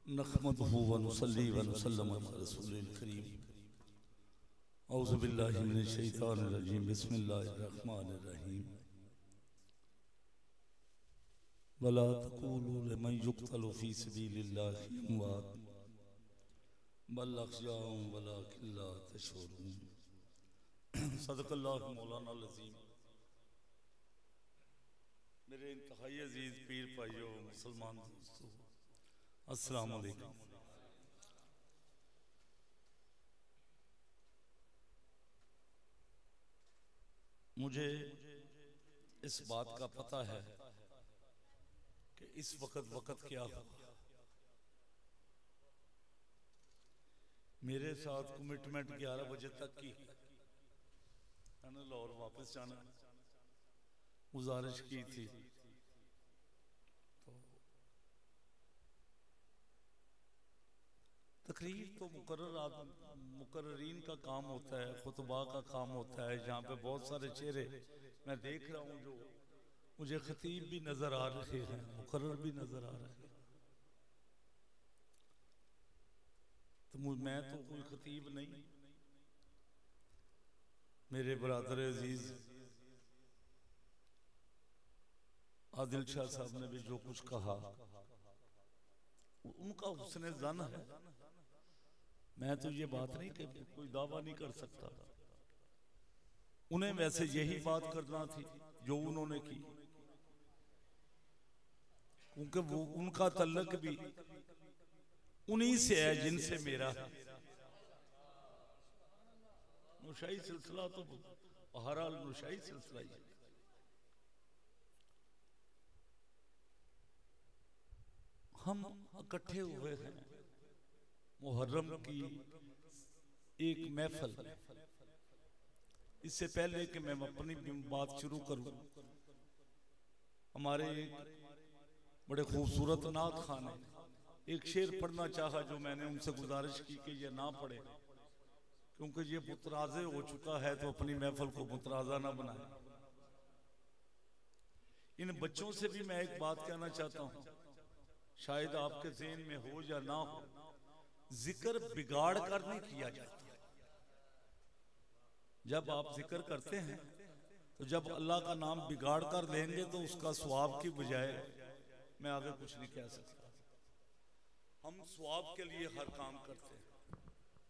नहमदुहु व नुसल्ली व नुसल्लिमु अला रसूलिल करीम। औज़ु बिल्लाहि मिनश शैतानिर रजीम। बिस्मिल्लाहिर रहमानिर रहीम। वला तक़ूलू लिमन युक़तलु फ़ी सबीलिल्लाहि अमवात बल अहयाउन वलाकिन ला तशऊरून। सदक़ल्लाहु मौलाना अज़ीम। मेरे इंतहाई अजीज पीर भाइयों, मुसलमान दोस्तों, अस्सलाम वालेकुम। मुझे इस बात का पता है कि इस वक्त क्या हुआ। मेरे साथ कमिटमेंट 11 बजे तक की मैंने लाहौर वापस जाना गुजारिश की थी, तो तकरीर तो मुकर्ररीन का काम होता है, खुतबा का काम होता है। यहाँ पे बहुत सारे चेहरे मैं देख रहा हूँ जो मुझे खतीब भी नजर आ रहे हैं, मुकर्रर भी नजर आ रहे हैं। तो मैं तो कोई खतीब नहीं। मेरे बरादर अजीज आदिल शाह साहब ने भी जो कुछ कहा उनका हुस्न ज़न है। मैं तो ये बात नहीं कि कोई दावा नहीं कर सकता। उन्हें वैसे यही बात करना थी जो उन्होंने की, क्योंकि वो उनका तल्लक भी उन्हीं से है जिनसे मेरा है। नुशाई सिलसिला तो बहरहाल नुशाई सिलसिला ही है। हम इकट्ठे हुए हैं मुहर्रम की एक महफिल। इससे पहले कि मैं अपनी बात शुरू करूं, हमारे एक बड़े खूबसूरत नात खान ने एक शेर पढ़ना चाहा जो मैंने उनसे गुजारिश की कि ये ना पढ़े, क्योंकि ये मुतराज़े हो चुका है, तो अपनी महफिल को मुतराज़ा ना बनाए। इन बच्चों से भी मैं एक बात कहना चाहता हूं, शायद आपके ज़हन में हो या ना हो, जिक्र बिगाड़ कर नहीं किया जाता। जब आप जिक्र करते हैं तो जब अल्लाह का नाम बिगाड़ कर लेंगे तो उसका सवाब की बजाय मैं आगे कुछ नहीं कह सकता। हम सवाब के लिए हर काम करते हैं,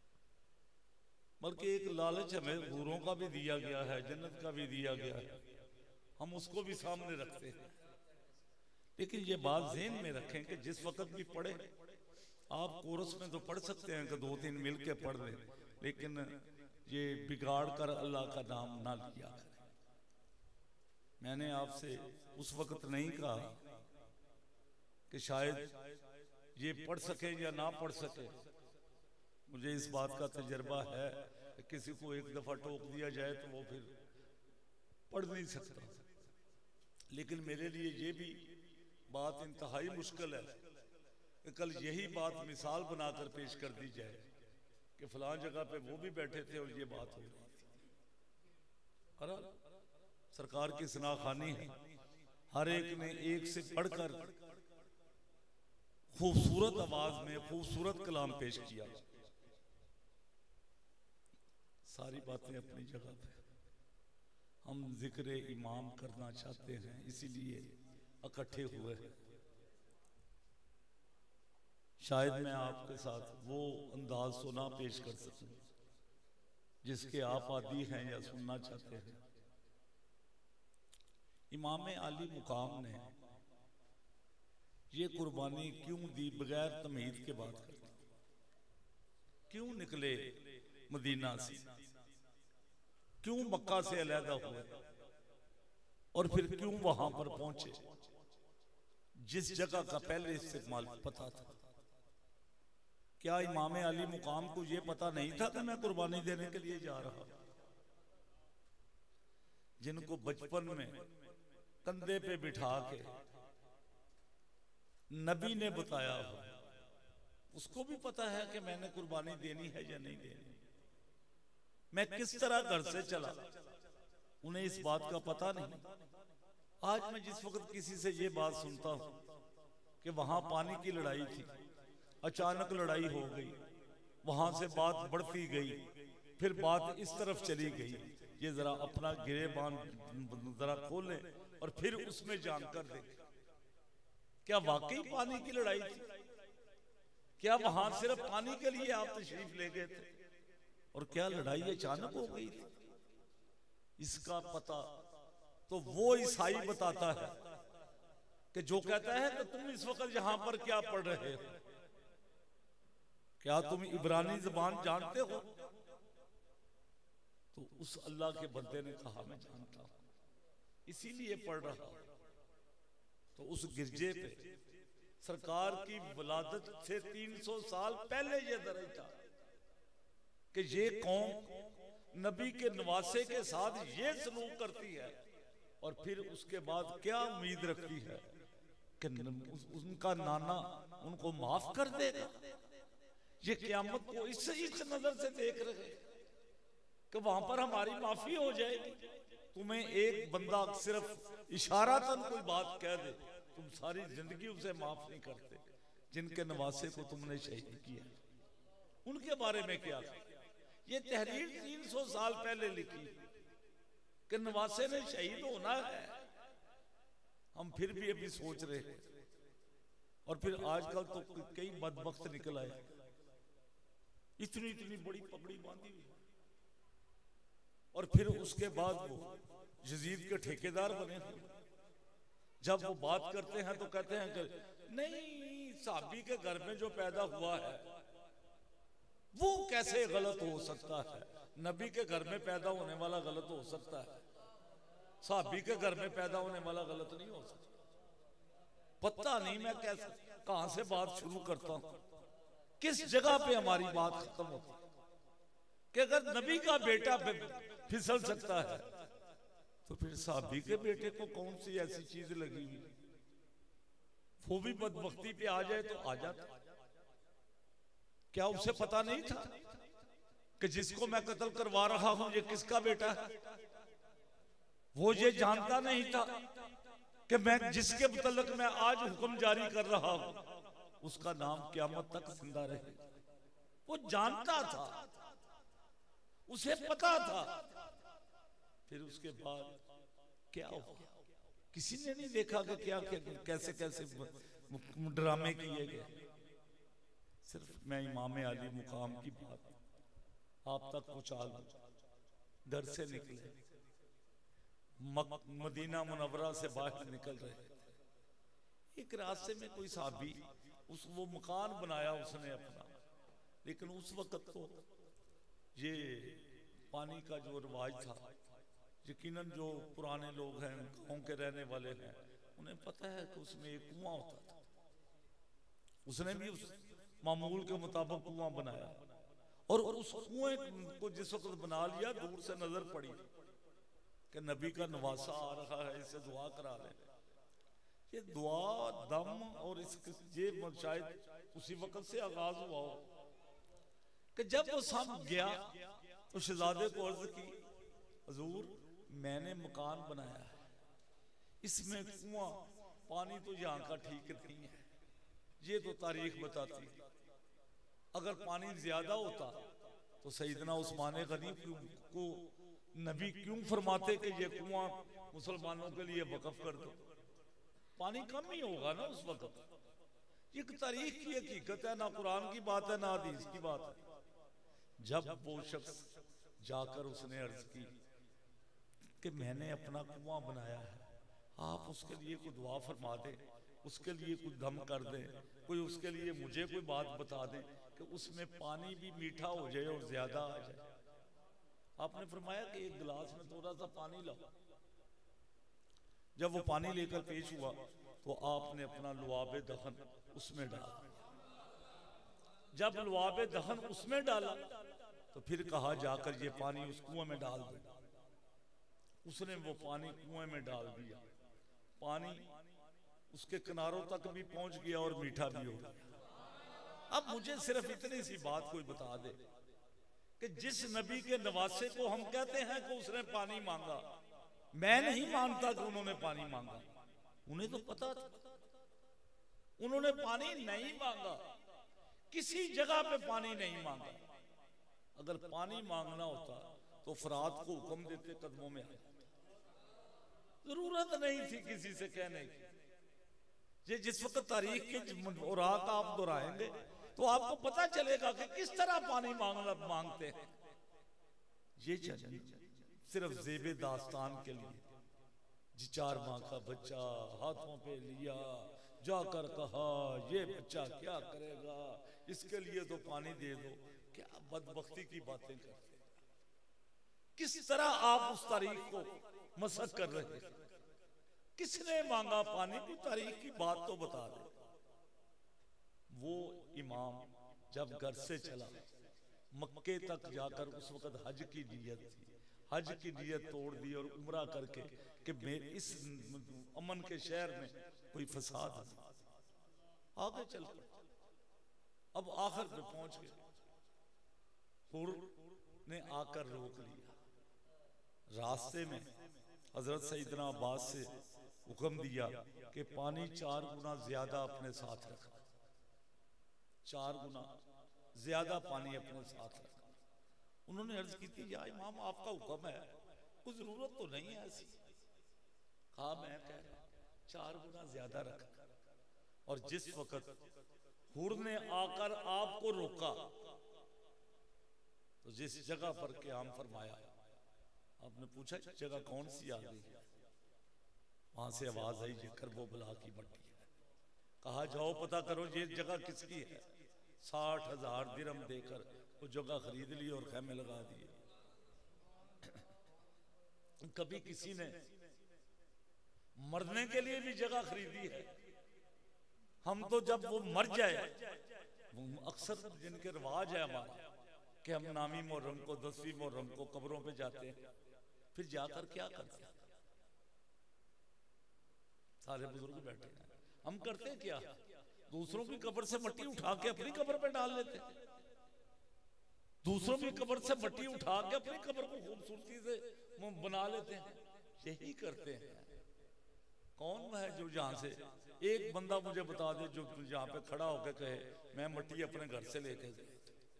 बल्कि एक लालच हमें हूरों का भी दिया गया है, जन्नत का भी दिया गया है, हम उसको भी सामने रखते हैं। लेकिन ये बात ज़हन में रखें कि जिस वक्त भी पढ़े, आप कोरस में तो पढ़ सकते हैं कि 2-3 मिल के पढ़ लें, लेकिन ये बिगाड़ कर अल्लाह का नाम ना लिया करें। मैंने आपसे उस वक्त नहीं कहा कि शायद ये पढ़ सके या ना पढ़ सके। मुझे इस बात का तजर्बा है कि किसी को एक दफा टोक दिया जाए तो वो फिर पढ़ नहीं सकता। लेकिन मेरे लिए ये भी बात इंतहाई मुश्किल है कि कल यही बात मिसाल बनाकर पेश कर दी जाए कि फलां जगह पे वो भी बैठे थे और ये बात हो रही थी। और सरकार की सनाखानी है, हर एक ने एक से पढ़कर खूबसूरत आवाज में खूबसूरत कलाम पेश किया। सारी बातें अपनी जगह पे। हम जिक्र इमाम करना चाहते हैं, इसीलिए इकट्ठे हुए हैं। शायद मैं आपके साथ वो अंदाज तो ना पेश कर सकूं जिसके आप आदी हैं या सुनना चाहते हैं। इमाम आली मुकाम ने ये कुर्बानी क्यों दी बगैर तमीद के बात करते? क्यों निकले मदीना से, क्यों मक्का से अलहदा हुए और फिर क्यों वहां पर पहुंचे जिस जगह का पहले इस्तेमाल पता था? क्या इमाम अली मुकाम को यह पता नहीं था कि मैं कुर्बानी देने के लिए जा रहा? जिनको बचपन में कंधे पे बिठा के नबी ने बताया हो, उसको भी पता है कि मैंने कुर्बानी देनी है या नहीं देनी। मैं किस तरह घर से चला, उन्हें इस बात का पता नहीं। आज मैं जिस वक्त किसी से ये बात सुनता हूं कि वहां पानी की लड़ाई थी, अचानक लड़ाई हो गई, वहां से बात बढ़ती गई, फिर बात इस तरफ चली गई। ये जरा अपना गिरेबान जरा खोले और फिर उसमें जानकर देखें, क्या वाकई पानी की लड़ाई थी? क्या वहां सिर्फ पानी के लिए आप तशरीफ ले गए थे और क्या लड़ाई अचानक हो गई थी? इसका पता तो वो ईसाई बताता है कि जो कहता है कि तुम इस वक्त यहां पर क्या पढ़ रहे हो, क्या तुम इब्रानी ज़बान जानते हो? तो उस अल्लाह के बंदे ने कहा मैं जानता हूं, इसीलिए पढ़ रहा हूं। तो उस गिरजे पे सरकार की वलादत से 300 साल पहले ये दर्ज था कि ये कौम नबी के नवासे के साथ ये सलूक करती है और फिर उसके बाद क्या उम्मीद रखती है कि उनका नाना उनको माफ कर देगा। ये क़यामत को इस नजर से देख रहे कि वहां पर हमारी माफी हो जाएगी। तुम्हें एक बंदा सिर्फ इशारातन कोई बात कह दे, तुम सारी जिंदगी उसे माफ नहीं करते। जिनके नवासे को तुमने शहीद किया उनके बारे में क्या? ये तहरीर 300 साल पहले लिखी कि नवासे ने शहीद होना है, हम फिर भी अभी सोच रहे हैं। और फिर आजकल तो कई बदबख्त निकल आए, इतनी इतनी बड़ी पगड़ी बांधी हुई, और फिर उसके बाद वो यजीद के ठेकेदार बने। जब वो बात करते हैं तो कहते हैं कि नहीं, साहबी के घर में जो पैदा हुआ है वो कैसे गलत हो सकता है? नबी के घर में पैदा होने वाला गलत हो सकता है, साहबी के घर में पैदा होने वाला गलत नहीं हो सकता। पता नहीं मैं कैसे कहां से बात शुरू करता हूं, किस जगह पे हमारी बात खत्म होती है कि अगर नबी का बेटा फिसल सकता है तो फिर साहबी के बेटे को कौन सी ऐसी चीज लगी हुई? वो भी बदबख्ती पे आ जाए तो आ जाता। क्या उसे पता नहीं था कि जिसको मैं कत्ल करवा रहा हूं ये किसका बेटा है? वो ये जानता नहीं था कि मैं जिसके मुतल्लिक मैं आज हुक्म जारी कर रहा हूं उसका नाम क़यामत तक जिंदा रहे। वो जानता था, उसे पता था। फिर उसके बाद क्या हुआ? किसी ने नहीं देखा कि क्या कैसे कैसे ड्रामे किए गए। सिर्फ मैं इमाम अली मुकाम की बात आप तक पहुंचा दूं। घर से निकले, मदीना मुनव्वरा से बाहर निकल रहे थे, एक रास्ते में कोई साहबी वो मकान बनाया उसने अपना, लेकिन उस वक्त तो ये पानी का जो रिवाज था, यकीनन जो पुराने लोग हैं गांव के रहने वाले हैं उन्हें पता है कि उसमें एक कुआं होता था। उसने भी उस मामूल के मुताबिक कुआं बनाया और उस कुएं को जिस वक्त बना लिया दूर से नजर पड़ी कि नबी का नवासा आ रहा है, इससे दुआ करा ले। ये दुआ दम और ये शायद उसी वक्त से आगाज हुआ हो कि जब वो सब गया तो शहजादे को अर्ज की, हुजूर मैंने मकान बनाया है, इसमें कुआं पानी तो यहाँ का ठीक नहीं है, ये तो तारीख बताती है। अगर पानी ज्यादा होता तो सैयदना उस्मान गनी को नबी क्यों फरमाते कि ये कुआं मुसलमानों के लिए वक्फ कर दो? पानी कम ही होगा ना उस वक्त। ये तारीख की हकीकत है, ना कुरान की बात है ना हदीस की बात है। जब वो शख्स जाकर उसने अर्ज की कि मैंने अपना कुआं बनाया है, आप उसके लिए कोई दुआ फरमा दे, उसके लिए कुछ दम कर दे, कोई उसके लिए मुझे कोई बात बता दे कि उसमें पानी भी मीठा हो जाए और ज्यादा आ जाए। आपने फरमाया कि एक गिलास में थोड़ा सा पानी लाओ। जब वो पानी लेकर पेश हुआ तो आपने अपना लुआबे दफन उसमें डाला। जब लुआबे दफन उसमें डाला तो फिर कहा जाकर ये पानी उस कुएं में डाल दो। उसने वो पानी कुएं में डाल दिया। पानी उसके किनारों तक भी पहुंच गया और मीठा भी हो गया। अब मुझे सिर्फ इतनी सी बात कोई बता दे कि जिस नबी के नवासे को हम कहते हैं कि उसने पानी मांगा, मैं नहीं मानता कि उन्होंने पानी मांगा, उन्हें तो पता था उन्होंने पानी नहीं मांगा। किसी जगह पे पानी नहीं मांगा। अगर पानी मांगना होता तो फरात को हुक्म देते कदमों में आ जाता। जरूरत नहीं थी किसी से कहने की। ये जिस वक्त तारीख के औराक आप दोहराएंगे तो आपको पता चलेगा कि किस तरह पानी मांगते हैं। ये सिर्फ ज़ेबे दास्तान के लिए जी 4 माह का बच्चा हाथों पे लिया, जाकर कहा ये बच्चा क्या करेगा, इसके लिए तो पानी दे दो। क्या बदबख्ती की बातें करते हैं। किस तरह आप उस तारीख को मसक कर रहे हैं। किसने मांगा पानी की तारीख की बात तो बता दे। वो इमाम जब घर से चला मक्के तक जाकर, उस वक्त हज की नियत थी, हज की नियत तोड़ दी और उम्रा करके कि मैं इस अमन के शहर में कोई फसाद आगे चल पड़ा। अब आखिर पे पहुंच गए। हुर ने आकर रोक लिया। रास्ते में हजरत सईदना अब्बास से हुक्म दिया कि पानी 4 गुना ज्यादा अपने साथ रखना, 4 गुना ज्यादा पानी अपने साथ रखना। उन्होंने अर्ज की थी, या इमाम आपका हुक्म है, कोई जरूरत तो नहीं है ऐसी। कहा मैं कह रहा 4 गुना ज्यादा रखना। और जिस वक्त हुर ने आकर आपको रोका तो जिस जगह पर क़याम फरमाया, आपने पूछा जगह कौन सी आ गई। वहां से आवाज आई ये करबला की मट्टी है। कहा जाओ पता करो ये जगह किसकी है। 60,000 दिरहम देकर वो जगह खरीद ली और खेमे लगा दिए। कभी किसी ने मरने के लिए भी जगह खरीदी है। हम तो जब वो मर जाए, अक्सर जिनके रिवाज है हमारा कि हम नामी मुहर्रम को 10वीं मुहर्रम को कब्रों पे जाते हैं, फिर जाकर क्या करते हैं। सारे बुजुर्ग बैठे हैं, हम करते क्या, दूसरों की कब्र से मट्टी उठा के अपनी कब्र पे डाल लेते हैं। दूसरों की कब्र से मट्टी उठा के अपनी कब्र को खूबसूरती से बना लेते हैं। यही करते हैं। कौन है जो जहां से एक बंदा मुझे बता दे जो यहाँ पे खड़ा होकर कहे मैं मट्टी अपने घर से लेके गया,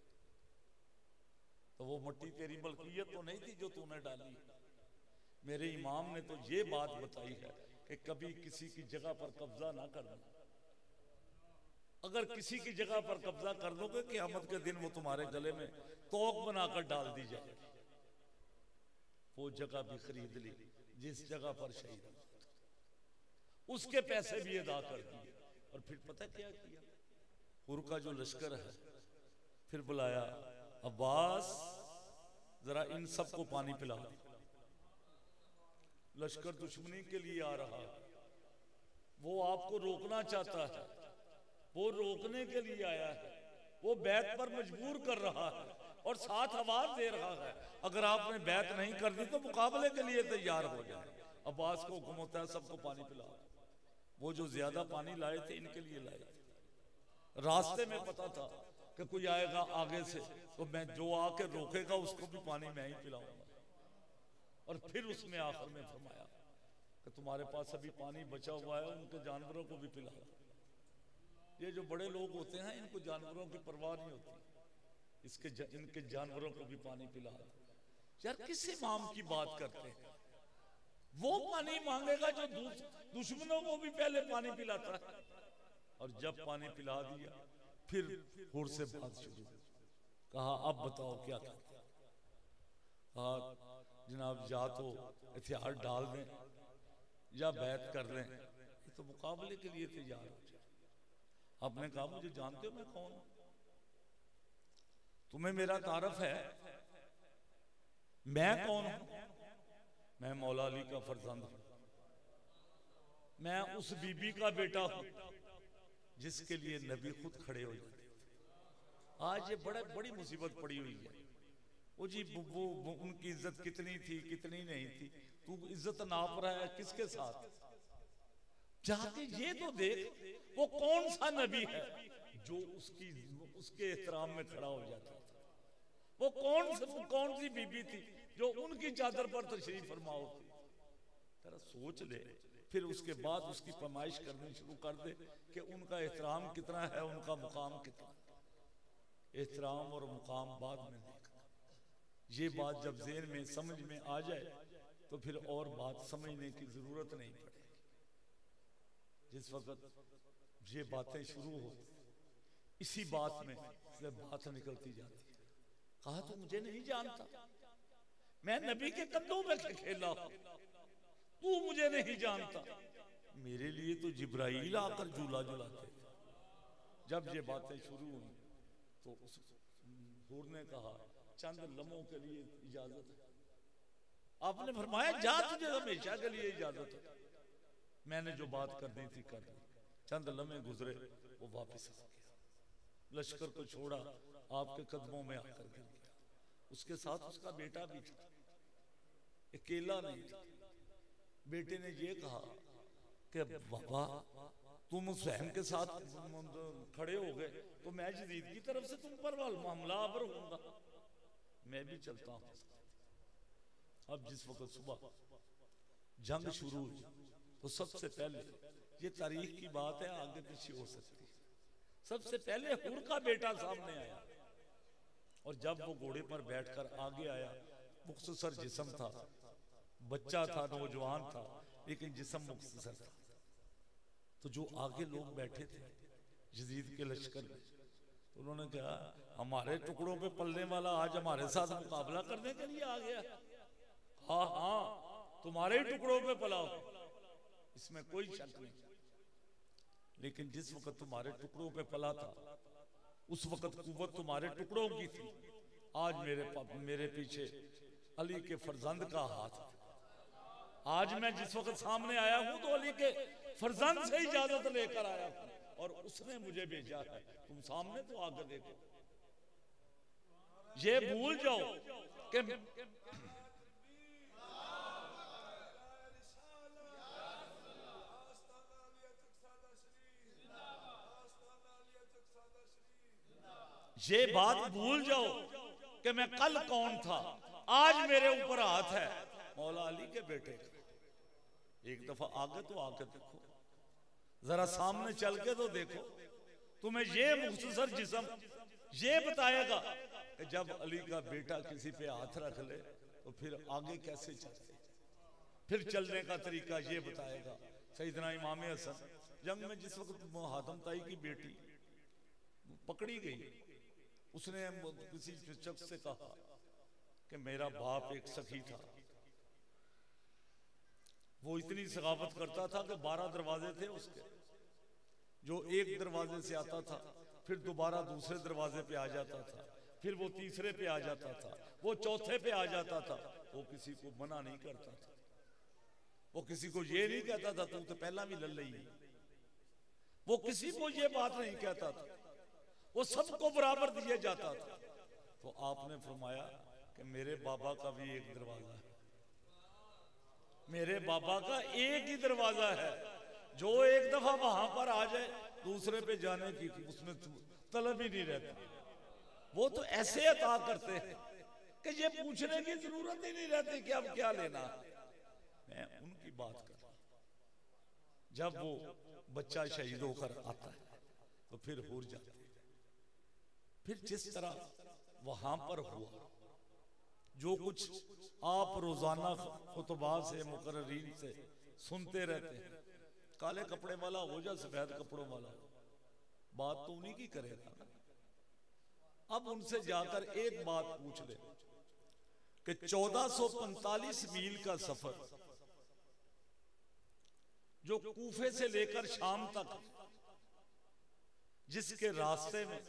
तो वो मट्टी तेरी मलकियत तो नहीं थी जो तूने डाली। मेरे इमाम ने तो ये बात बताई है कि कभी किसी की जगह पर कब्जा ना करना। अगर किसी की जगह पर कब्जा कर दोगे क़यामत के दिन वो तुम्हारे गले में तोक बनाकर डाल दी जाएगी। वो जगह भी खरीद ली जिस जगह पर शहीद, उसके पैसे भी अदा कर दिए। और फिर पता क्या किया, हुर का जो लश्कर है फिर बुलाया, अब्बास जरा इन सबको पानी पिला दे। लश्कर दुश्मनी के लिए आ रहा है, वो आपको रोकना चाहता है, वो रोकने के लिए आया है, वो बैत पर मजबूर कर रहा है और साथ आवाज दे रहा है अगर आपने बैत नहीं कर दी तो मुकाबले के लिए तैयार हो जाए। अब्बास को हुक्म होता है सबको पानी पिलाओ। वो जो ज्यादा पानी लाए थे इनके लिए लाए थे। रास्ते में पता था कि कोई आएगा आगे से तो मैं जो आके रोकेगा उसको भी पानी मैं ही पिलाऊंगा। और फिर उसमें आखिर में फरमाया कि तुम्हारे पास अभी पानी बचा हुआ है, उनके जानवरों को भी पिलाओ। ये जो बड़े लोग होते हैं इनको जानवरों की परवाह नहीं होती, इनके जानवरों को भी पानी पिला दो। यार किस इमाम की बात करते हैं। वो पानी मांगेगा जो दुश्मनों को भी पहले पानी पिलाता है। और जब पानी पिला दिया फिर हुर से बात शुरू। कहा अब बताओ क्या करते हैं। कहा जनाब या तो हथियार डाल दें या बैत कर लें, ये तो मुकाबले के लिए तैयार हो जाए। आपने कहा मुझे जानते हो मैं कौन हूं, तुम्हें मेरा तारफ है, मैं कौन हूं। मैं मौला अली का फर्जंद हूं, मैं उस बीबी का बेटा हूं जिसके लिए नबी खुद खड़े हो जाते थे। आज ये बड़ी मुसीबत पड़ी हुई है। वो जी वो उनकी इज्जत कितनी थी कितनी नहीं थी, तू इज्जत नाप रहा है किसके साथ। जाके ये तो देख वो कौन सा नबी है जो उसके एहतराम में खड़ा हो जाता था। वो कौन सी बीबी थी जो उनकी चादर पर तशरीफ फरमा होती। तेरा सोच ले, फिर उसके बाद उसकी फरमाइश करनी शुरू कर दे कि उनका एहतराम कितना है, उनका मुकाम कितना। एहतराम और मुकाम बाद में देखना। ये बात जब ज़हन में समझ में आ जाए तो फिर और बात समझने की जरूरत नहीं पड़ेगी। जिस वक्त ये बातें शुरू हो, इसी बात में से बात निकलती जाती है। कहा तो मुझे नहीं जानता, मैं नबी के कंधों में खेला हूं, तू मुझे नहीं जानता। मेरे लिए तो जिब्राइल आकर झूला झूलाते थे। जब ये बातें शुरू हुई तो उस हूर ने कहा चंद लम्हों के लिए इजाजत है। आपने फरमाया जा, तुझे हमेशा के लिए इजाजत है। मैंने जो बात करनी थी कर दी। चंद लम्हे गुजरे, वो वापस आ गया, लश्कर को छोड़ा, आपके कदमों में आकर गिर गया। उसके साथ उसका बेटा भी था, अकेला नहीं था। बेटे ने ये कहा कि बाबा तुम हुसैन के साथ खड़े हो गए तो मैं यजीद की तरफ से तुम पर हमला आवर होऊंगा, मैं भी चलता हूं। अब जिस वक्त सुबह जंग शुरू हुई तो सबसे पहले, ये तारीख की बात है, आगे पीछे हो सकती है, सबसे पहले हुर का बेटा सामने आया। और जब वो घोड़े पर बैठकर आगे आया, मुख्तसर जिस्म था, बच्चा था, नौजवान था, लेकिन जिस्म मुख्तसर था। तो जो आगे लोग बैठे थे यजीद के लश्कर में, तो उन्होंने कहा हमारे टुकड़ों पे पलने वाला आज हमारे साथ मुकाबला करने के लिए आ गया। हाँ हाँ, तुम्हारे ही टुकड़ों पे पला हो, इसमें कोई शक नहीं। लेकिन जिस वक्त तुम्हारे टुकड़ों पे पला था उस वक्त कुव्वत तुम्हारे टुकड़ों की थी। आज मेरे पीछे अली के फरजंद का हाथ है। आज मैं जिस वक्त सामने आया हूं तो अली के फरजंद से इजाजत लेकर आया हूं और उसने मुझे भेजा है। तुम सामने तो आगे देखो, ये भूल जाओ कि ये बात भूल जाओ कि मैं कल कौन था, आज मेरे ऊपर हाथ है मौला अली के बेटे का। एक दफा आगे तो आके देखो, जरा सामने चल के तो देखो। तुम्हें ये मुख्तसर जिस्म ये बताएगा कि जब अली का बेटा किसी पे हाथ रख ले तो फिर आगे कैसे चलते, फिर चलने का तरीका ये बताएगा। सैयदना इमाम हसन जंग में जिस वक्त हातम ताई की बेटी पकड़ी गई, उसने किसी शख्स से कहा कि मेरा बाप एक सखी था, वो इतनी सगावत करता था कि 12 दरवाजे थे उसके, जो एक दरवाजे से आता था फिर दोबारा दूसरे दरवाजे पे आ जाता था, फिर वो तीसरे पे आ जाता था, वो चौथे पे आ जाता था। वो किसी को मना नहीं करता था, वो किसी को ये नहीं कहता था तू तो पहला भी लल रही है, वो किसी को ये बात नहीं कहता था, वो सबको बराबर दिया जाता था। तो आपने फरमाया कि मेरे बाबा का भी एक दरवाजा है, मेरे बाबा का एक ही दरवाजा है, जो एक दफा वहां पर आ जाए दूसरे पे जाने की उसमें तलब ही नहीं रहती। वो तो ऐसे अता करते हैं कि ये पूछने की जरूरत ही नहीं रहती कि अब क्या लेना। मैं उनकी बात कर रहा हूं। जब वो बच्चा शहीद होकर आता है तो फिर हो जाता है। फिर जिस तरह वहां पर हुआ, जो कुछ आप रोजाना खुतबा से मुकर्रीन से सुनते रहते हैं, काले कपड़े वाला हो जा सफेद कपड़ों वाला, बात तो उन्हीं की करेगा ना। अब उनसे जाकर एक बात पूछ ले कि 1445 मील का सफर जो कूफे से लेकर शाम तक, जिसके रास्ते में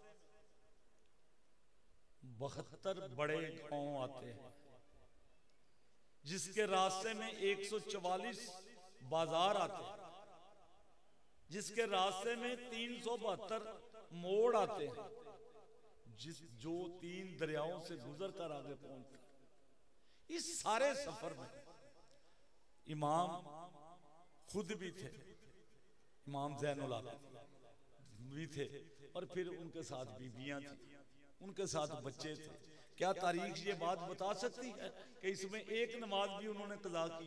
72 बड़े गांव आते हैं, जिसके रास्ते में 144 बाजार आते हैं, जिसके रास्ते में 372 मोड़ आते हैं, जो 3 दरियाओं से गुजर कर आगे पहुंचते हैं। इस सारे सफर में इमाम खुद भी थे, इमाम ज़ैनुल आबिदीन भी थे, और फिर उनके साथ बीबियां थी, उनके साथ बच्चे थे। क्या तारीख ये बात बता सकती है कि इसमें एक नमाज भी उन्होंने कज़ा की?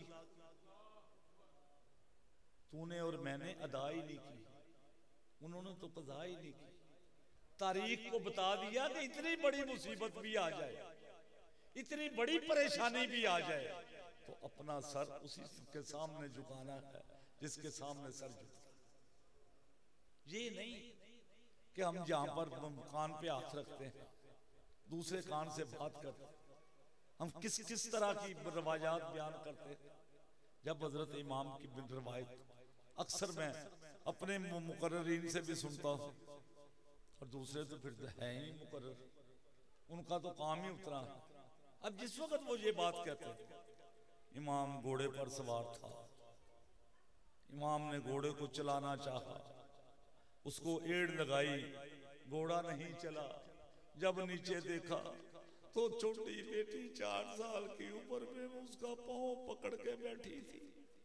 तूने और मैंने अदा ही नहीं की, उन्होंने तो कज़ा ही नहीं की। तारीख को बता दिया कि इतनी बड़ी मुसीबत भी आ जाए, इतनी बड़ी परेशानी भी आ जाए, तो अपना सर उसी के सामने झुकाना है जिसके सामने सर झुकता। ये नहीं कि हम जहां पर कान पे हाथ रखते हैं, दूसरे कान से बात करते हैं। हम किस किस तरह की रवायात बयान करते हैं। जब हजरत इमाम की रवायत अक्सर मैं अपने मुकर्ररीन से भी सुनता हूँ, और दूसरे तो फिर है ही मुकर्रर, उनका तो काम ही उतना है। अब जिस वक्त वो ये बात कहते हैं, इमाम घोड़े पर सवार था, इमाम ने घोड़े को चलाना चाहा, उसको एड़ लगाई, घोड़ा नहीं चला। जब नीचे देखा तो छोटी बेटी 4 साल की उम्र में उसका पांव पकड़ के बैठी थी।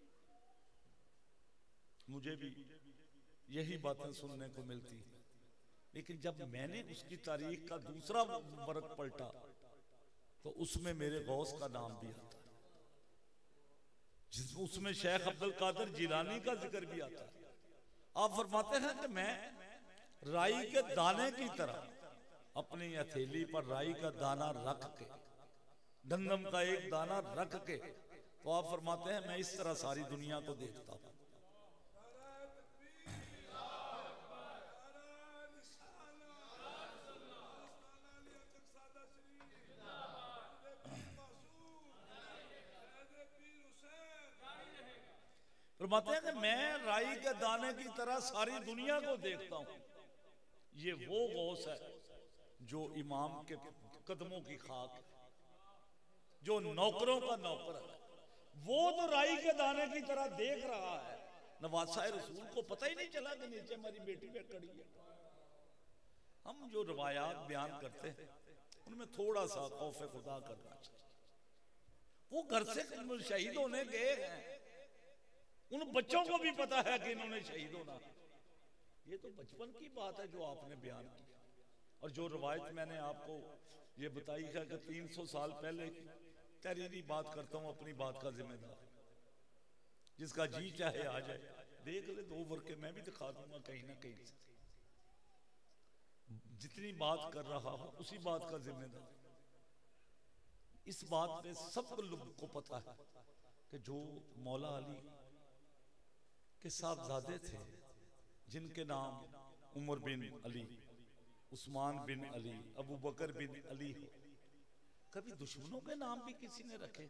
मुझे भी यही बातें सुनने को मिलती, लेकिन जब मैंने उसकी तारीख का दूसरा वर्क पलटा तो उसमें मेरे गौस का नाम भी आता है, जिसमें उसमें शेख अब्दुल कादिर जिलानी का जिक्र भी आता है। आप फरमाते हैं कि मैं राई के दाने की तरह अपनी हथेली पर राई का दाना रख के, गंदम का एक दाना रख के, तो आप फरमाते हैं मैं इस तरह सारी दुनिया को देखता हूं। फरमाते हैं कि मैं राई के दाने की तरह सारी दुनिया को देखता हूं। ये वो गौस है जो इमाम के कदमों की खाक है, जो नौकरों का नौकर है। वो तो राई के दाने की तरह देख रहा है। नवासा रसूल को पता ही नहीं चला कि नीचे हमारी बेटी पे खड़ी है। हम जो रवायात बयान करते हैं उनमें थोड़ा सा खौफ खुदा करना चाहिए। वो घर से शहीद होने गए हैं, उन बच्चों को भी पता है कि इन्होंने शहीद होना। ये तो बचपन की बात है जो आपने बयान की। और जो रवायत मैंने आपको ये बताई है कि 300 साल पहले की, तहरीरी बात करता हूं, अपनी बात का जिम्मेदार। जिसका जी चाहे आ जाए, देख ले 2 वर्के मैं भी दिखा दूंगा कहीं ना कहीं से। जितनी बात कर रहा हूं उसी बात का जिम्मेदार। इस बात पे सब लोगों को पता है कि जो मौला अली के साहबजादे थे, जिनके नाम उमर बिन अली, उस्मान बिन अली, अबू बकर बिन अली, कभी दुश्मनों के नाम भी किसी ने रखे?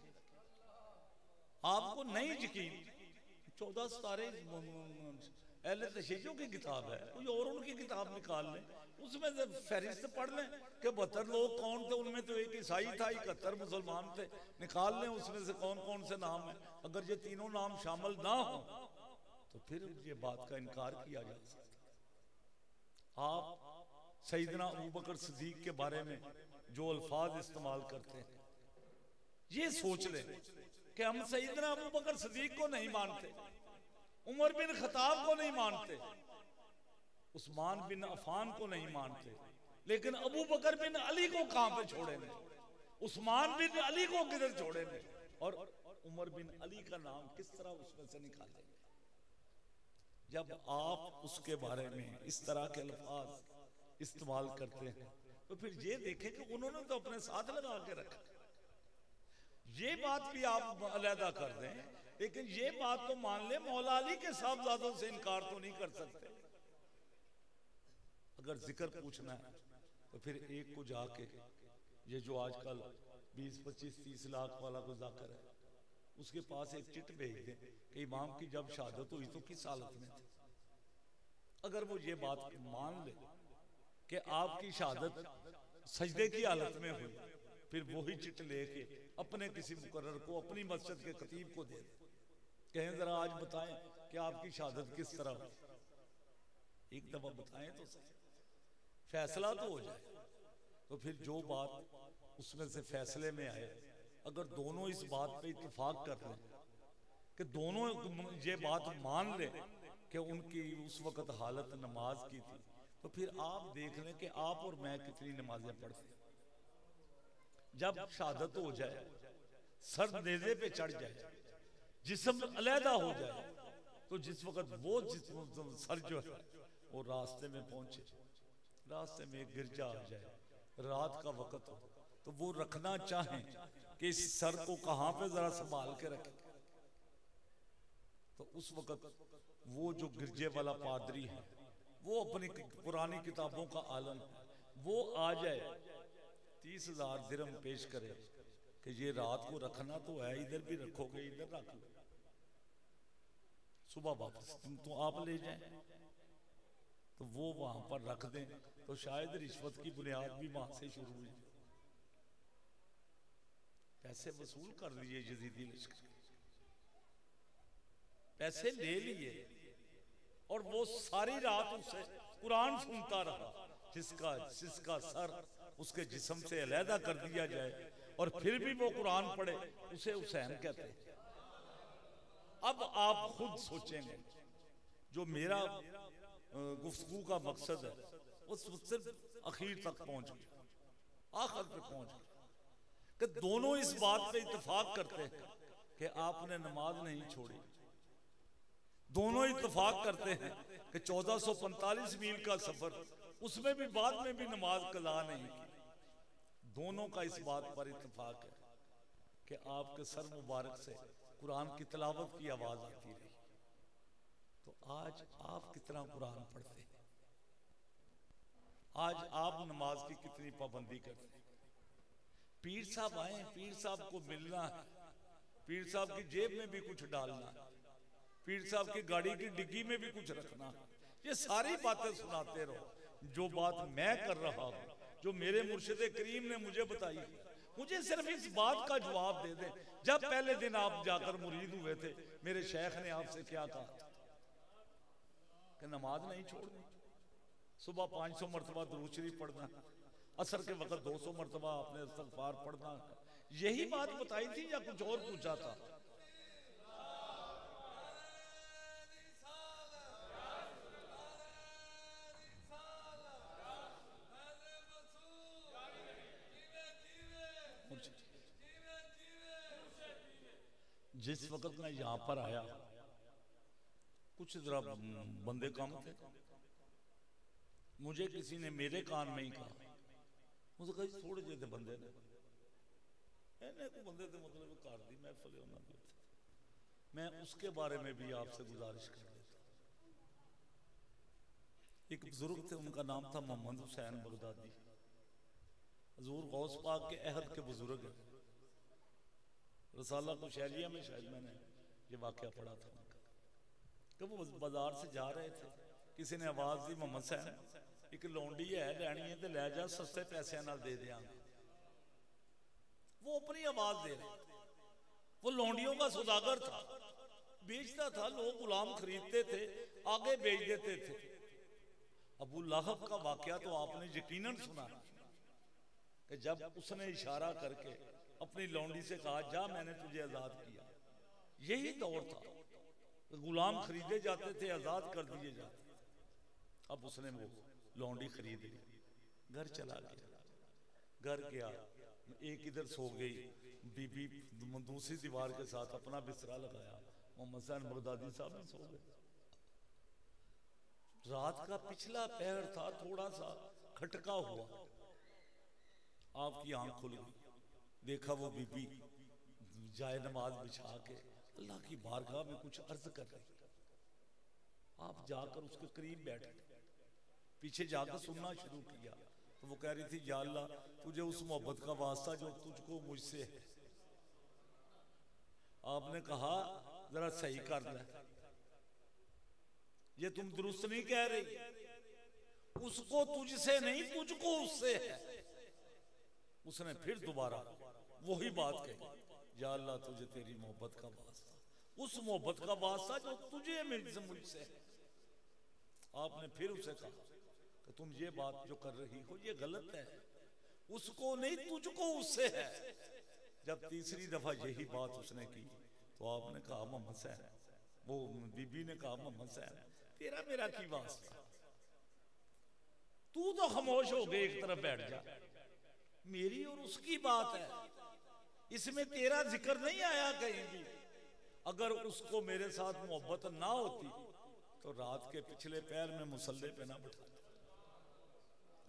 आपको नहीं यकीन, 14 सितारे अहले तशय्युअ की किताब है, कोई और उनकी किताब निकाल लें, उसमें से फहरिस्त पढ़ लें कि 72 लोग कौन थे। उनमें तो एक ईसाई था, 71 मुसलमान थे। निकाल लें उसमें से कौन कौन से नाम है। अगर ये तीनों नाम शामिल ना हो तो फिर ये बात का इनकार किया जा सकता। आप सैयदना अबू बकर सिद्दीक के बारे में जो अल्फाज इस्तेमाल करते हैं, ये सोच लें कि हम सैयदना अबू बकर सिद्दीक को नहीं मानते, उमर बिन खत्ताब को नहीं मानते, उस्मान बिन अफान को नहीं मानते, लेकिन अबू बकर बिन अली को कहां पे छोड़े ने, उस्मान बिन अली को किधर छोड़े ने, और उमर बिन अली का नाम किस तरह उसमें से निकालेंगे? जब आप उसके बारे में इस तरह के अल्फाज इस्तेमाल करते हैं तो फिर ये देखें कि उन्होंने तो अपने साथ लगा के रखा। ये बात भी आप अलहदा कर दें, लेकिन ये बात तो मान ले मौला अली के साहबजादों से इनकार तो नहीं कर सकते। अगर जिक्र पूछना है तो फिर एक को जाके, ये जो आजकल 20, 25, 30 लाख वाला को जाकर है, उसके पास एक चिट भेज दें कि इमाम की जब शहादत हुई तो किस हालत में थे। अगर वो ये बात मान ले कि आपकी शहादत सजदे की हालत में हुई, फिर वही चिट लेके अपने किसी मुकर्रर को, अपनी मस्जिद के खतीब को दे दे, कहें जरा आज बताएं कि आपकी शहादत किस तरह हुई। एक दफा बताएं तो सही, फैसला तो हो जाए। तो फिर जो बात उसमें से फैसले में आए, अगर दोनों इस बात पे इत्तेफाक कर लें कि दोनों ये बात मान लें कि उनकी उस वक्त हालत नमाज की थी, तो फिर आप देख लें कि आप और मैं कितनी नमाजें पढ़ते हैं। जब शहादत हो जाए, सर नेज़े पे चढ़ जाए, जिस्म अलहदा हो जाए, तो जिस वक्त वो जिस्म सर जो है वो रास्ते में पहुंचे, रास्ते में एक गिरजा आ जाए, रात का वक्त हो, तो वो रखना चाहें कि इस सर को कहां पे जरा संभाल के रखें, तो उस वक्त वो जो गिरजे वाला पादरी है, वो अपनी पुरानी किताबों का आलम है, वो आ जाए, 30,000 दिरहम पेश करे कि ये रात को रखना तो है, इधर भी रखोगे, इधर रख लो, सुबह वापस तुम तो आप ले जाएं, तो वो वहां पर रख दें, तो शायद रिश्वत की बुनियाद भी वहां से शुरू हुई। पैसे वसूल कर लिए यजीदी लश्कर, पैसे ले लिए, और वो सारी रात उसे कुरान सुनता रहा, जिसका सर उसके जिस्म से अलहदा कर दिया जाए और फिर भी वो कुरान पढ़े, उसे हुसैन कहते हैं। अब आप खुद सोचेंगे, जो मेरा गुफ्तगू का मकसद है वो सिर्फ आखिर तक पहुंच गया, आखिर पे पहुंच गया कि दोनों इस बात पे इत्तेफाक करते हैं कि आपने नमाज नहीं छोड़ी, दोनों इत्तेफाक करते हैं कि 1445 मील का सफर, उसमें भी बाद में भी नमाज कज़ा नहीं की, दोनों का इस बात पर इत्तेफाक है कि आपके सर मुबारक से कुरान की तिलावत की आवाज आती रही। तो आज आप कितना कुरान पढ़ते हैं, आज आप नमाज की कितनी पाबंदी करते हैं। पीर साहब आए, पीर साहब को मिलना है, पीर साहब की जेब में भी कुछ डालना है, पीर साहब की गाड़ी की डिग्गी में भी कुछ रखना है, ये सारी बातें सुनाते रहो। जो बात मैं कर रहा हूं, जो मेरे मुर्शिद करीम ने मुझे बताई, मुझे सिर्फ इस बात का जवाब दे दें। जब पहले दिन आप जाकर मुरीद हुए थे, मेरे शेख ने आपसे क्या कहा कि नमाज नहीं छोड़नी, सुबह 500 मरतबा दुरूद शरीफ पढ़ना, असर के वक्त 200 मरतबा आपने इस्तग़फ़ार पढ़ना, यही बात बताई थी या कुछ और पूछा था? जिस वक्त मैं यहां पर आया, कुछ जरा बंदे कम थे, मुझे किसी ने मेरे कान में ही कहा, मुझे कहा थोड़े जे बंदे ने को बंदे थे, मतलब कर दी महफिल उन्होंने, मैं उसके बारे में भी आपसे गुजारिश कर देता। एक बुजुर्ग थे, उनका नाम था मोहम्मद हुसैन बगदादी, हुजूर गौस पाक के अहद के बुजुर्ग हैं। रसाला कुशैरिया में शायद मैंने ये वाकया पढ़ा था उनका, कि वो बाजार से जा रहे थे, किसी ने आवाज दी, मोहम्मद हुसैन एक लौंडी है, लैनी है तो लै जा, सस्ते पैसे नाल दे देंगे। वो अपनी आवाज दे रहे, वो लौंडियों का सौदागर था, बेचता था, लोग गुलाम खरीदते थे, आगे बेच देते थे। अबू लहब का वाकया तो आपने यकीनन सुना कि जब उसने इशारा करके अपनी लौंडी से कहा, जा मैंने तुझे आजाद किया, यही दौर था, गुलाम खरीदे जाते थे, आजाद कर दिए जाते। अब उसने वो लौंडी खरीद ली, घर चला गया, घर गया, एक इधर सो गई, बीबी दूसरी दीवार के साथ अपना बिस्तरा लगाया, मोहम्मद हुसैन बगदादी साहब में सो गए। रात का पिछला पहर था, थोड़ा सा खटका हुआ, आपकी आंख खुल गई, देखा वो बीबी जाए नमाज बिछा के अल्लाह की बारगाह में कुछ अर्ज कर रही। आप जाकर उसके करीब बैठ गए, पीछे जाकर सुनना शुरू किया, तो वो कह रही थी, या अल्लाह तुझे उस मोहब्बत का वास्ता जो तुझको मुझसे है। आपने कहा जरा सही कर ले, ये तुम दुरुस्त नहीं कह रही, उसको तुझसे नहीं तुझको उससे है। उसने फिर दोबारा वही बात कही, या अल्लाह तुझे तेरी मोहब्बत का वास्ता, उस मोहब्बत का वास्ता जो तुझे मुझसे है। आपने फिर उसे कहा कि तुम ये बात जो कर रही हो ये गलत है, उसको नहीं तुझको उससे है। जब तीसरी दफा यही बात उसने की तो आपने कहा, मोहम्मद हुसैन, वो बीबी ने कहा, मोहम्मद हुसैन तेरा मेरा की वास्ता, तू तो खामोश हो गए, एक तरफ बैठ जा, मेरी और उसकी बात है, इसमें तेरा जिक्र नहीं आया कहीं भी। अगर उसको मेरे साथ मोहब्बत ना होती तो रात के पिछले पैर में मुसल्ले पे ना बैठा।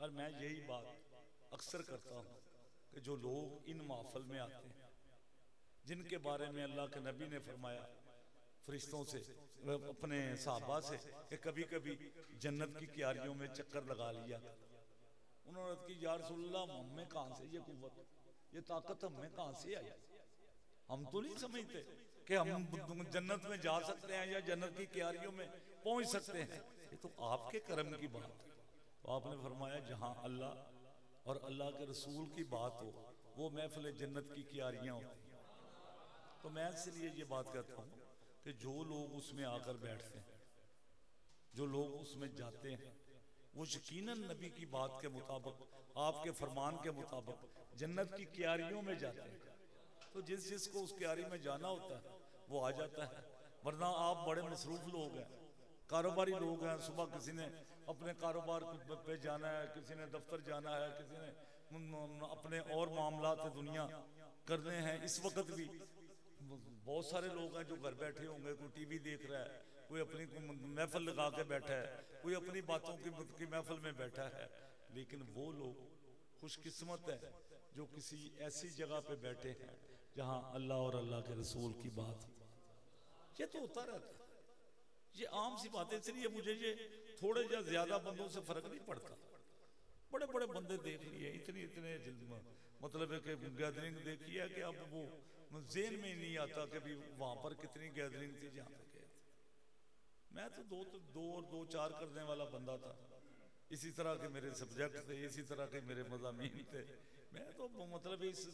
और मैं यही बात अक्सर करता हूँ कि जो लोग इन महफिल में आते हैं, जिनके बारे में अल्लाह के नबी ने फरमाया फरिश्तों से, अपने सहाबा से, कि कभी कभी जन्नत की क्यारियों में चक्कर लगा लिया। उन्होंने की या रसूलल्लाह हमें कहाँ से ये कुव्वत, ये ताकत हमें कहाँ से आई? हम तो नहीं समझते कि हम जन्नत में जा सकते हैं या जन्नत की क्यारियों में पहुंच सकते हैं। ये तो आपके करम की बात है। तो आपने फरमाया जहां अल्लाह और अल्लाह के रसूल की बात हो, वो महफिल जन्नत की क्यारियां होती हैं। तो मैं इसलिए ये बात कहता हूँ कि जो लोग उसमें आकर बैठते हैं, जो लोग उसमें जाते हैं, वो यकीनन नबी की बात के मुताबिक, आपके फरमान के मुताबिक जन्नत की क्यारियों में जाते हैं। तो जिस जिसको उस क्यारी में जाना होता है वो आ जाता है, वरना आप बड़े मसरूफ लोग हैं, कारोबारी लोग हैं। सुबह किसी ने अपने कारोबार पे जाना है, किसी ने दफ्तर जाना है, किसी ने अपने और मामलात दुनिया करने हैं। इस वक्त भी बहुत सारे लोग हैं जो घर बैठे होंगे, कोई टीवी देख रहा है, कोई अपनी महफिल लगा के बैठा है, कोई अपनी बातों की महफिल में बैठा है। लेकिन वो लोग खुशकिस्मत है जो किसी ऐसी जगह पे बैठे हैं जहां अल्लाह और अल्लाह के रसूल की बात। ये तो होता रहता है, ये आम सी बात है। इसलिए मुझे ये थोड़े या ज्यादा बंदों से फर्क नहीं पड़ता। बड़े बड़े बंदे देख लिए, इतने इतने मतलब है कि गैदरिंग देखी है कि अब वो जेन में नहीं आता कि भी वहां पर कितनी गैदरिंग थी जहाँ पे गए थे। मैं तो दो और दो चार करने वाला बंदा था। इसी तरह के मेरे सब्जेक्ट थे, इसी तरह के मेरे मज़ामीन थे। मैं तो मतलब इस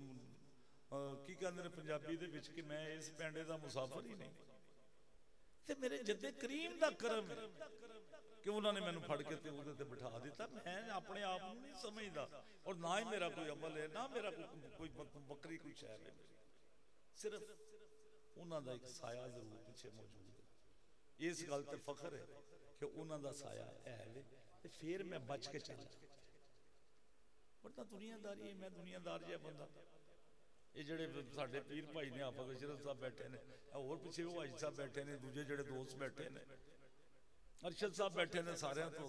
की कहते हैं पंजाबी दे विच कि मैं इस पेंडे का मुसाफिर ही नहीं। ते मेरे जद्दे करीम दा करम है कि उन्होंने मैंने फड़ के ते उहदे ते बिठा दिता। मैं अपने आप को नहीं समझदा और ना ही मेरा कोई अमल है, ना मेरा कोई बकरी कोई शहर है। सिर्फ उन्हों का एक साया जरूर पीछे मौजूद है। इस गल ते फख्र है कि उन्हों का साया है, फिर मैं बच के चल। वरना दुनियादारी है, मैं दुनियादार जहा बंदा। ये जड़े साडे पीर भाई ने आफत अशरफ साहब बैठे ने, होर पिछे वो हाजी साहब बैठे ने, दूजे जड़े दोस्त बैठे ने, अरशद साहब बैठे ने, सारे तो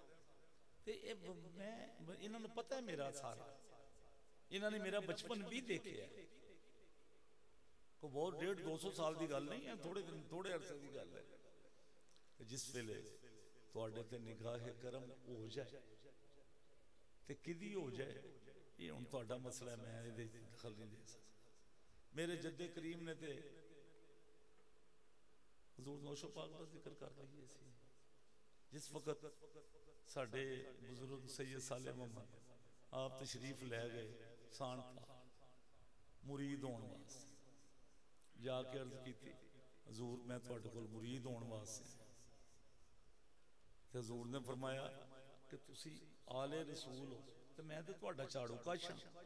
मैं इन्होंने पता है मेरा सारा। इन्होंने मेरा बचपन भी देखे है। को बहुत 150-200 साल की गल नहीं है, थोड़े अरसे की गल है। जिस वेले तुहाडे ते निगाह करम हो जाए ते किदी हो जाए, ये हुण तुहाडा मसला है, मैं इहदे दखल नहीं दे सकता। मेरे जद्दे करीम ने ते हुजूर नौशो पाक का जिक्र कर रही है। जिस वक्त साडे बुजुर्ग सैयद साले मोहम्मद आप तशरीफ लै गए सानता मुरीद होने वास्ते, जाके अर्ज की हजूर मैं तुहाडे कोल मुरीद होने वास्ते। हजूर ने फरमाया कि तुसी आले रसूल हो तो मैं तो तुहाडा झाड़ू कश हाँ।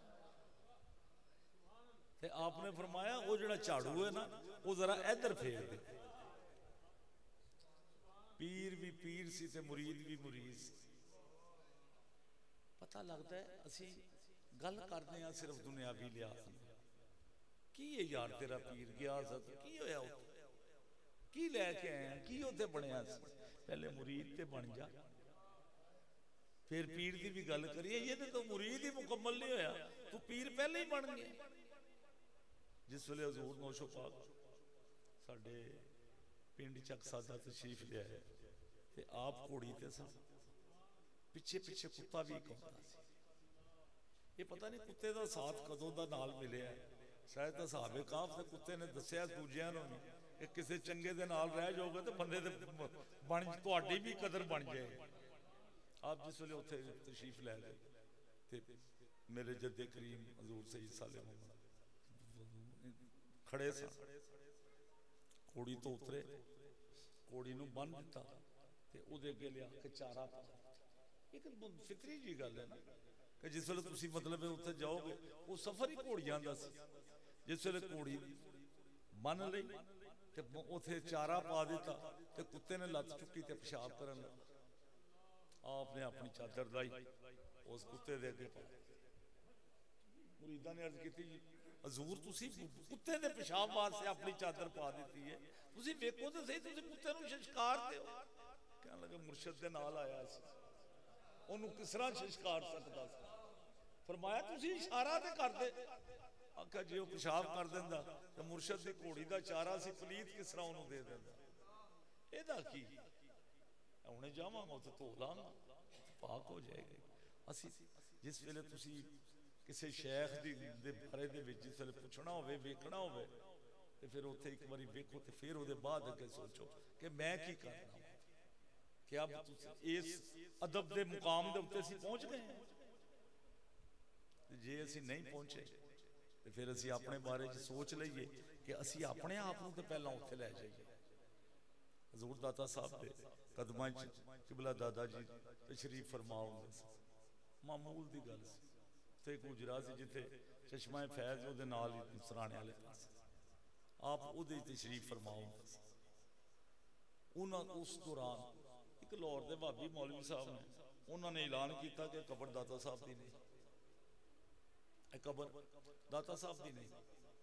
ते आपने फरमाया वो जड़ा झाड़ू है ना वो जरा इधर फेर दे। पीर भी पीर सी ते मुरीद भी मुरीद सी। पता लगता है असी गल करते हैं सिर्फ दुनियावी लिहाज की है यार तेरा पीर गया की होया की लैके आया की उत्थे बनया। पहले मुरीद ते बन जा फिर पीर की भी गल करिए। ये तो मुरीद ही मुकम्मल नहीं होया, तू पीर पहले ही बन गया। जिस वेले हजूर नौशो पाक साडे पिंड चक सादा तशरीफ लिया है ते आप घोड़ी ते सन, पिछे पिछे कुत्ता भी एक होंदा सी। ये पता नहीं कुत्ते का साथ कदों दा नाल मिलिया है। शायद तो साहबे काफ के कुत्ते ने दसिया दूजिया कि किसी चंगे दे नाल रह जाओगे तो बंदे दे बन तुहाडी भी कदर बन जाएगी। आप जिस वेले उत्थे तशरीफ लै गए ते मेरे जद्दे करीम हजूर सैयद साले मोहम्मद खड़े सन। घोड़ी तो उतरे, घोड़ी नूं बन दिता ते उहदे अगे लिया के चारा पा। एक फितरी जी गल है ना कि जिस वेले तुसीं मतलब उत्थे जाओगे वो सफर ही घोड़ियां दा सी। जिस वेले घोड़ी बन लई ते उथे चारा पा दिता ते कुत्ते ने लत चुकी ते पेशाब करन लगा। आपने अपनी चादर लाई उस कुत्ते दे अगे पा। मुरीदा ने अर्ज की हजूर तुसी कुत्ते दे पेशाब वास्ते अपनी चादर पा दी है, तुसी वेखो तो सही तुसी कुत्ते नूं शिकार दे हो। कहने लगे मुर्शद दे नाल आया सी। ਉਹਨੂੰ ਕਿਸ ਤਰ੍ਹਾਂ ਸ਼ਿਸ਼ਕਾਰ ਸਕਦਾ ਸੀ। फरमाया तुसी इशारा तो कर दे। आखिया जे वो पेशाब कर देंदा तो मुर्शद की घोड़ी का चारा सी पलीत किस तरह उन्होंने दे देंदा। ਇਹਦਾ ਕੀ ਹੁਣੇ ਜਾਵਾਂਗਾ ਉੱਥੇ ਧੋ ਲਾਂਗਾ ਪਾਕ ਹੋ ਜਾਏਗੀ। ਅਸੀਂ ਜਿਸ ਵੇਲੇ ਤੁਸੀਂ ਕਿਸੇ ਸ਼ੇਖ ਦੀ ਦੇ ਬਾਰੇ ਦੇ ਵਿੱਚ ਜਿਸ ਵੇਲੇ ਪੁੱਛਣਾ ਹੋਵੇ ਵੇਖਣਾ ਹੋਵੇ ਤੇ ਫਿਰ ਉੱਥੇ ਇੱਕ ਵਾਰੀ ਵੇਖੋ ਤੇ ਫਿਰ ਉਹਦੇ ਬਾਅਦ ਅੱਗੇ ਸੋਚੋ ਕਿ ਮੈਂ ਕੀ ਕਰਨਾ। क्या इस अदब के मुकाम के उत्ते असीं पहुंच गए हैं? जे असीं नहीं पहुंचे तो फिर असीं अपने बारे च सोच लईए कि असीं अपने आप को तो पहला उत्थे लै जाइए। हजूर दाता साहब के कदमां च किबला दादा जी तशरीफ फरमा हुंदे सी। मामूल की गल सी ते गुजरा सी जिथे चश्मा फैज उहदे नाल ही सराणे वाले पासे आप उहदे तशरीफ फरमा हुंदे सी। उन्हां उस दौरान एक लाहौर के भाभी मौलवी साहब ने उन्होंने ऐलान किया कि कबर दाता साहब की नहीं, कबर दाता साहब की नहीं।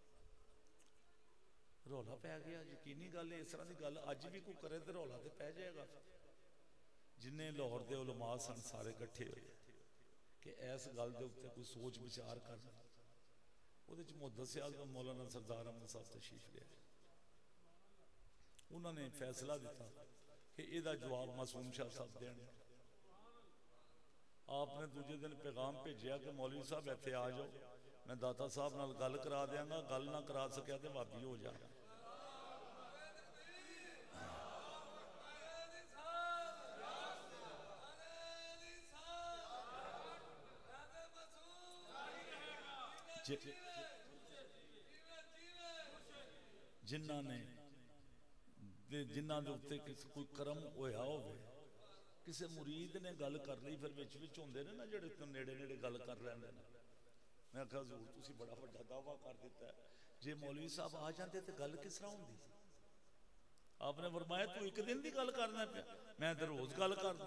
रौला पै गया। यकीनी गल इस तरह की गल अज भी कोई करे तो रौला तो पै जाएगा। जिन्हें लाहौर के उलमा सन सारे इकट्ठे हुए कि इस गल के उत्ते कोई सोच विचार करना। वो मुहद्दिस आज़म मौलाना सरदार अहमद साहब तशरीफ लिया। उन्होंने फैसला दिता कि इसका जवाब मासूम शाह साहब देने। आपने दूजे दिन पैगाम भेजा कि मौलवी साहब इत्थे आ जाओ, मैं दाता साहब नाल गल करा देंगा, गल ना करा सकिया तो भाभी हो जाए। जिन्हां ने जिन्हां दे उत्ते कोई करम होया होवे, किसी मुरीद ने गल कर ली, फिर विच विच होंदे ने ना जिहड़े नेड़े नेड़े गल कर लैंदे ने। मैं आखिया हजूर तुसीं बड़ा वड्डा दावा कर दिता है, जे मौलवी साहब आ जाते तो गल किस तरह होंदी? आपने फरमाया तू एक दिन की गल करना पिया, मैं तो रोज गल करना।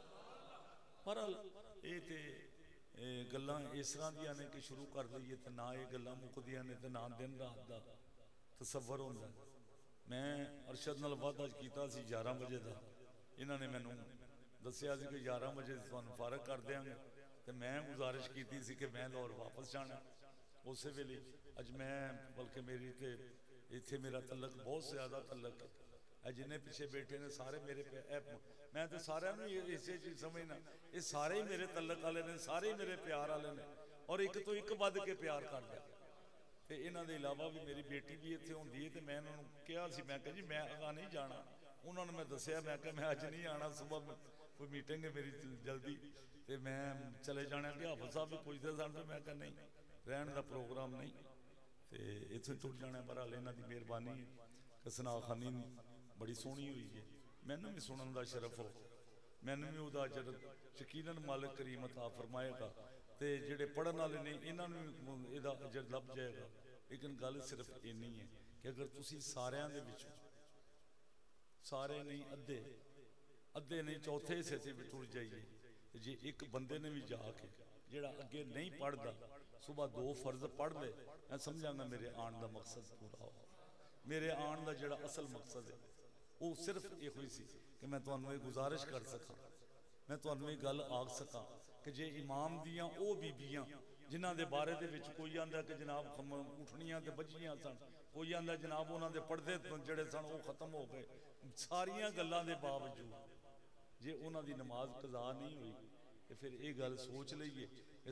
पर ये तो गल्लां इस तरह दियां ने कि शुरू कर लईए तो ना ये गल्लां मुकदियां ने ते ना दिन रात का तसव्वुर होंदा। मैं अरशद नाल वादा कीता सी 11 बजे का, इन्होंने मैनू दसिया सी कि 11 बजे तुहानू फारग कर देंगे। तो मैं गुजारिश की सी कि मैं लाहौर वापस जाना। उस वेले अज मैं बल्कि मेरी तो इत्थे मेरा तलक बहुत ज़्यादा तलक है। जिन्हें पिछे बैठे ने सारे मेरे मैं तो सारे इसे चीज समझना, ये सारे ही मेरे तलक वाले ने, सारे ही मेरे प्यार वाले ने और एक तो एक बद के प्यार कर लिया। तो इन्हों के इलावा भी मेरी बेटी भी इतने होंगी है। तो मैं उन्होंने कहा मैं कहा जी मैं अगा नहीं जाना। उन्होंने मैं दसिया मैं क्या मैं अज नहीं आना, सुबह कोई मीटिंग है मेरी जल्दी तो मैं चले जाना। कि हाफिज साहब भी पुछते सन तो मैं क्या नहीं रहने का प्रोग्राम नहीं तो इतों टुट जाना। पर हाल इन्हों की मेहरबानी है कि सना खानी बड़ी सोहनी हुई है, मैनू भी सुनने का शरफ हो, मैनू भी वह अजर यकीनन मालिक करीम अता फरमाएगा। तो जोड़े पढ़न वाले ने इन्होंने यदा अजर लभ जाएगा। लेकिन गल सिर्फ इन्नी है कि अगर तुसी सारियां दे विचों सारे नहीं अद्धे अद्धे नहीं चौथे हिस्से से भी टुर जाइए तो जे एक बंदे ने भी जाके जोड़ा अगे नहीं पढ़ता सुबह 2 फर्ज पढ़ ले, मैं समझांगा मेरे आने का मकसद पूरा हो। मेरे आने का जोड़ा असल मकसद है वो सिर्फ यो ही सी कि मैं तुहानू ये गुजारिश कर सका, मैं तुहानू ये गल आख सका कि जे इमाम दियाँ वो बीबियाँ जिन्हों के बारे दे विच कोई आंदा कि जनाब उठनियां ते बजियां सन, कोई आंदा जनाब उन्होंने पढ़दे जड़े सन वो खत्म हो गए, सारिया गल्लां दे बावजूद जे उन्होंने नमाज कज़ा नहीं हुई तो फिर ये गल सोच लीए कि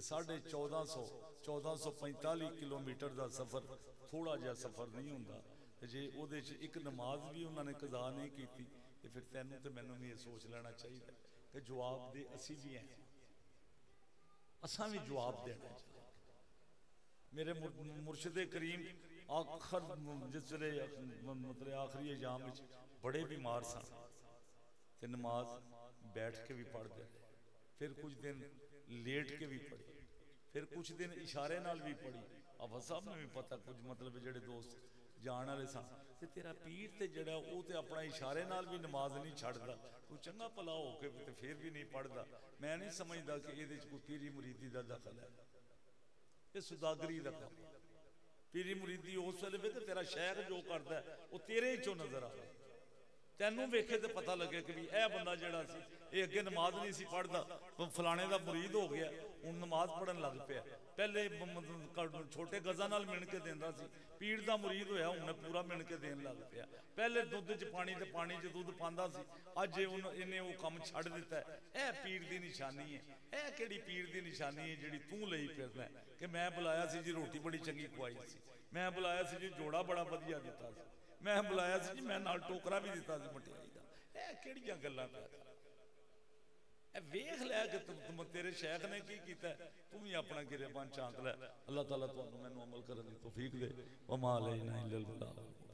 1445 किलोमीटर का सफ़र थोड़ा जहा सफ़र नहीं होंदा। जे उहदे च एक नमाज भी उन्होंने कज़ा नहीं की तो फिर तैनूं तो मैनूं भी ये सोच लेना चाहिए कि जवाब दे असी भी हैं, असां भी जवाब देना चाहिए। मेरे मुर्शिद करीम आखर जिस वे मतलब आखिरी एजाम बड़े बीमार सन तो नमाज बैठ के भी पढ़ते, फिर कुछ दिन लेट के भी पढ़ी, फिर कुछ दिन इशारे नाल भी पढ़ी। हाफिज साहब ने भी पता कुछ मतलब जोड़े दोस्त जान वाले सन ते तेरा पीर ते जड़ा वो तो अपना इशारे नाल भी नमाज नहीं छड्डदा, तू चंगा भला हो के ते फिर भी नहीं पढ़दा। मैं नहीं समझदा कि इहदे च कोई पीरी मुरीदी का दखल है, ये सुदागरी का काम। पीरी मुरीदी उस वेले वे तेरा शेख जो करता है वो तेरे चो नजर आ रहा। ਤੈਨੂੰ ਵੇਖੇ ਤੇ ਪਤਾ ਲੱਗੇ ਕਿ ਵੀ ਇਹ ਬੰਦਾ ਜਿਹੜਾ ਸੀ ਇਹ ਅੱਗੇ ਨਮਾਜ਼ ਨਹੀਂ ਸੀ ਪੜ੍ਹਦਾ, ਫਲਾਣੇ ਦਾ ਮੁਰੀਦ ਹੋ ਗਿਆ, ਹੁਣ ਨਮਾਜ਼ ਪੜ੍ਹਨ ਲੱਗ ਪਿਆ। ਪਹਿਲੇ ਛੋਟੇ ਗਜ਼ਾਂ ਨਾਲ ਮਿਣ ਕੇ ਦਿੰਦਾ ਸੀ, ਪੀੜ ਦਾ ਮੁਰੀਦ ਹੋਇਆ, ਹੁਣ ਪੂਰਾ ਮਿਣ ਕੇ ਦੇਣ ਲੱਗ ਪਿਆ। ਪਹਿਲੇ ਦੁੱਧ 'ਚ ਪਾਣੀ ਤੇ ਪਾਣੀ 'ਚ ਦੁੱਧ ਪਾਉਂਦਾ ਸੀ, ਅੱਜ ਇਹਨੇ ਉਹ ਕੰਮ ਛੱਡ ਦਿੱਤਾ। ਇਹ ਪੀੜ ਦੀ ਨਿਸ਼ਾਨੀ ਹੈ। ਇਹ ਕਿਹੜੀ ਪੀੜ ਦੀ ਨਿਸ਼ਾਨੀ ਹੈ ਜਿਹੜੀ ਤੂੰ ਲਈ ਫਿਰਦਾ ਕਿ ਮੈਂ ਬੁਲਾਇਆ ਸੀ ਜੀ, ਰੋਟੀ ਬੜੀ ਚੰਗੀ ਖਵਾਈ ਸੀ, ਮੈਂ ਬੁਲਾਇਆ ਸੀ ਜੀ, ਜੋੜਾ ਬੜਾ ਵਧੀਆ ਦਿੱਤਾ ਸੀ, ਮੈਂ ਬੁਲਾਇਆ ਸੀ ਜੀ, ਮੈਂ ਨਾਲ ਟੋਕਰਾ ਵੀ ਦਿੱਤਾ ਸੀ ਮਠਿਆਈ ਦਾ। ਇਹ ਕਿਹੜੀਆਂ ਗੱਲਾਂ ਪੈ ਇਹ ਵੇਖ ਲਿਆ ਕਿ ਤੇਰੇ ਸ਼ੈਖ ਨੇ ਕੀ ਕੀਤਾ, ਤੂੰ ਵੀ ਆਪਣਾ ਗਿਰੇਬਾਨ ਝਾਂਕ ਲੈ। ਅੱਲਾਹ ਤਾਲਾ ਤੁਹਾਨੂੰ ਮੈਨੂੰ ਅਮਲ ਕਰਨ ਦੀ ਤੌਫੀਕ ਦੇ। ਵਮਾ ਅਲੈਨਾ ਇल्लल बलाग।